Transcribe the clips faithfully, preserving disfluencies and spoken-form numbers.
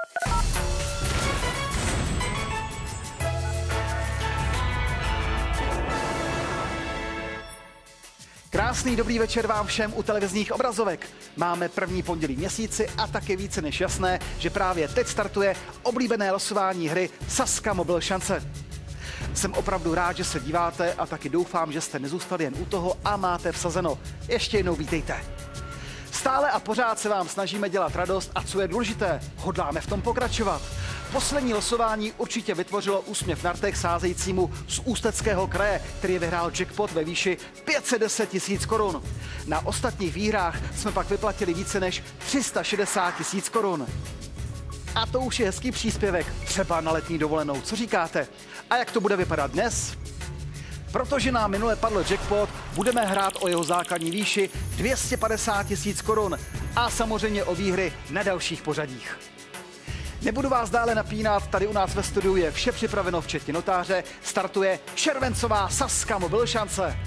Krásný dobrý večer vám všem u televizních obrazovek. Máme první pondělí měsíci a tak je více než jasné, že právě teď startuje oblíbené losování hry Sazka Mobil šance. Jsem opravdu rád, že se díváte a taky doufám, že jste nezůstali jen u toho a máte vsazeno. Ještě jednou vítejte. Stále a pořád se vám snažíme dělat radost a co je důležité, hodláme v tom pokračovat. Poslední losování určitě vytvořilo úsměv na rtech sázejícímu z Ústeckého kraje, který vyhrál jackpot ve výši pět set deset tisíc korun. Na ostatních výhrách jsme pak vyplatili více než tři sta šedesát tisíc korun. A to už je hezký příspěvek, třeba na letní dovolenou. Co říkáte? A jak to bude vypadat dnes? Protože nám minule padl jackpot, budeme hrát o jeho základní výši dvě stě padesát tisíc korun a samozřejmě o výhry na dalších pořadích. Nebudu vás dále napínat, tady u nás ve studiu je vše připraveno včetně notáře, startuje červencová Sazka Mobil šance.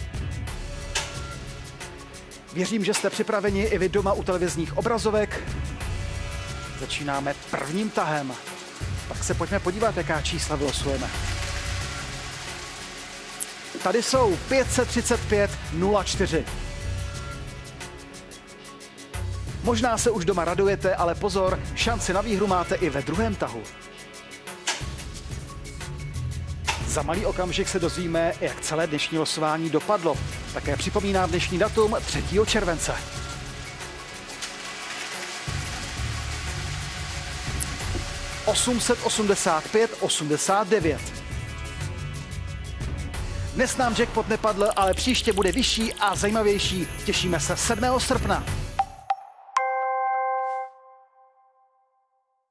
Věřím, že jste připraveni i vy doma u televizních obrazovek. Začínáme prvním tahem. Tak se pojďme podívat, jaká čísla vylosujeme. Tady jsou pět set třicet pět nula čtyři. Možná se už doma radujete, ale pozor, šanci na výhru máte i ve druhém tahu. Za malý okamžik se dozvíme, jak celé dnešní losování dopadlo. Také připomínám dnešní datum třetího července. osm set osmdesát pět osmdesát devět. Dnes nám jackpot nepadl, ale příště bude vyšší a zajímavější. Těšíme se sedmého srpna.